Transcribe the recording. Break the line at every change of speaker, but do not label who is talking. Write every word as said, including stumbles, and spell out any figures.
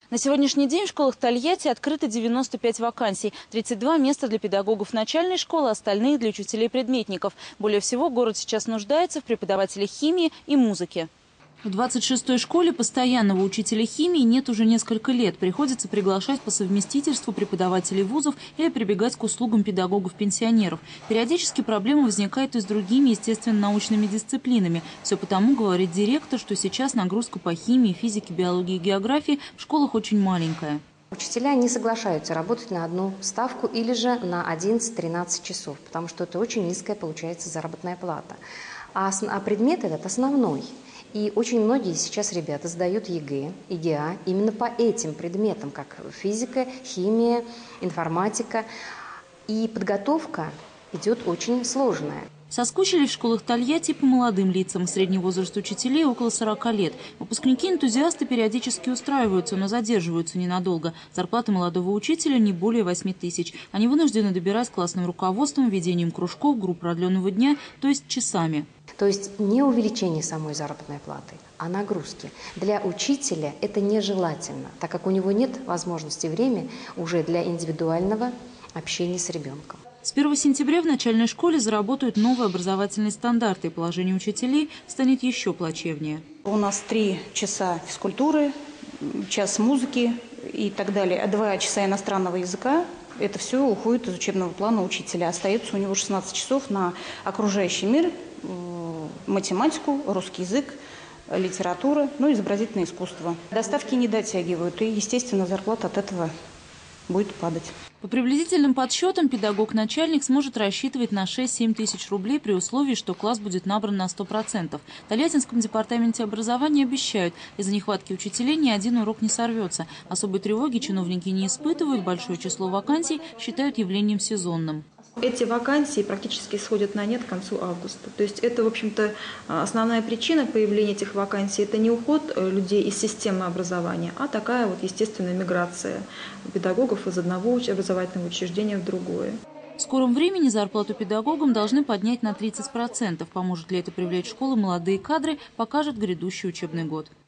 На сегодняшний день в школах Тольятти открыто девяносто пять вакансий. тридцать два места для педагогов начальной школы, остальные для учителей-предметников. Более всего город сейчас нуждается в преподавателях химии и музыки. В двадцать шестой школе постоянного учителя химии нет уже несколько лет. Приходится приглашать по совместительству преподавателей вузов или прибегать к услугам педагогов-пенсионеров. Периодически проблема возникает и с другими естественно-научными дисциплинами. Все потому, говорит директор, что сейчас нагрузка по химии, физике, биологии и географии в школах очень маленькая.
Учителя не соглашаются работать на одну ставку или же на одиннадцать-тринадцать часов, потому что это очень низкая получается заработная плата. А, а предмет этот основной. И очень многие сейчас ребята сдают ЕГЭ, ЕГЭ именно по этим предметам, как физика, химия, информатика. И подготовка идет очень сложная.
Соскучились в школах Тольятти по молодым лицам. Средний возраст учителей около сорока лет. Выпускники-энтузиасты периодически устраиваются, но задерживаются ненадолго. Зарплата молодого учителя не более восьми тысяч. Они вынуждены добирать классным руководством, ведением кружков, групп продленного дня, то есть часами.
То есть не увеличение самой заработной платы, а нагрузки. Для учителя это нежелательно, так как у него нет возможности времени уже для индивидуального общения с ребенком.
С первого сентября в начальной школе заработают новые образовательные стандарты, и положение учителей станет еще плачевнее.
У нас три часа физкультуры, час музыки и так далее, а два часа иностранного языка. Это все уходит из учебного плана учителя. Остается у него шестнадцать часов на окружающий мир, математику, русский язык, литература, ну и изобразительное искусство. Доставки не дотягивают, и, естественно, зарплата от этого будет падать.
По приблизительным подсчетам, педагог-начальник сможет рассчитывать на шесть-семь тысяч рублей при условии, что класс будет набран на сто процентов. В Тольяттинском департаменте образования обещают, из-за нехватки учителей ни один урок не сорвется. Особой тревоги чиновники не испытывают, большое число вакансий считают явлением сезонным.
Эти вакансии практически сходят на нет к концу августа. То есть это, в общем-то, основная причина появления этих вакансий – это не уход людей из системы образования, а такая вот естественная миграция педагогов из одного образовательного учреждения в другое.
В скором времени зарплату педагогам должны поднять на тридцать процентов. Поможет ли это привлечь в школы молодые кадры, покажет грядущий учебный год.